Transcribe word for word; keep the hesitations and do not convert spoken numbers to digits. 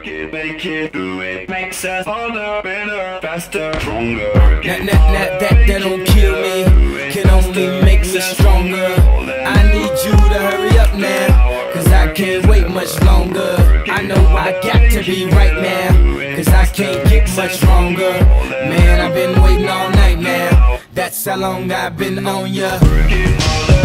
it, make it, do it. Makes us harder, better, faster, stronger. That, that, that, that, that don't kill me, can only make us stronger. I need you to hurry up now, cause I can't wait much longer. I know I got to be right now, cause I can't get much stronger. Man, I've been waiting all night now, that's how long I've been on ya.